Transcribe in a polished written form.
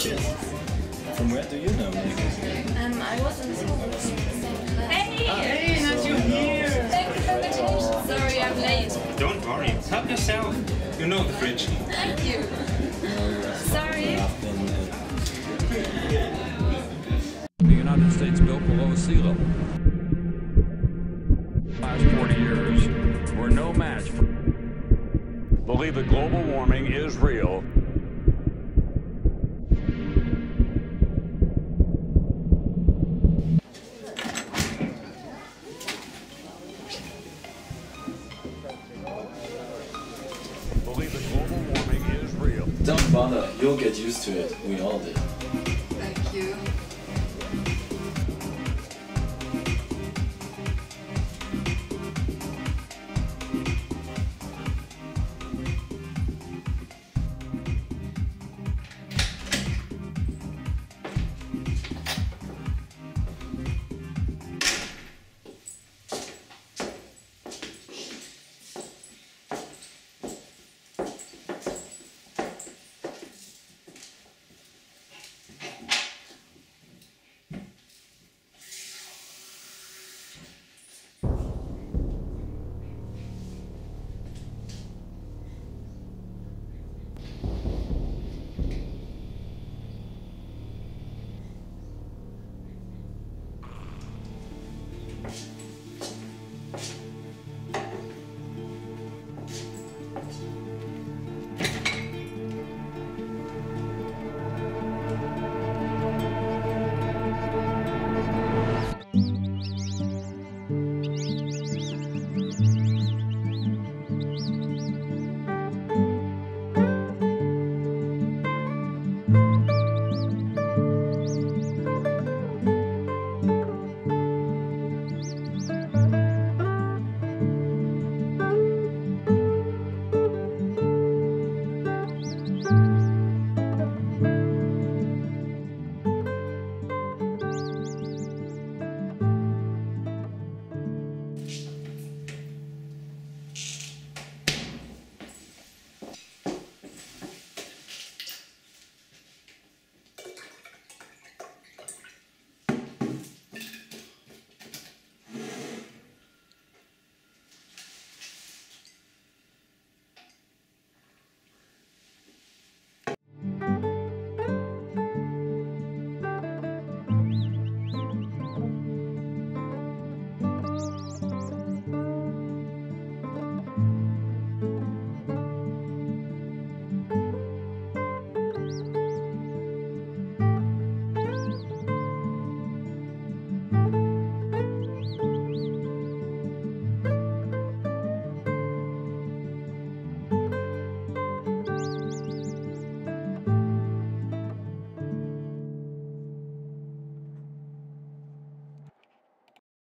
Shit. From where do you know me? I was in school at the same class. Hey, that's you here! Thank you for the invitation. Sorry, I'm late. Don't worry, help yourself. You know the fridge. Thank you. Sorry. The United States built below sea level. The last 40 years, we're no match for... Believe that global warming is real. Believe that global warming is real. Don't bother, you'll get used to it. We all did.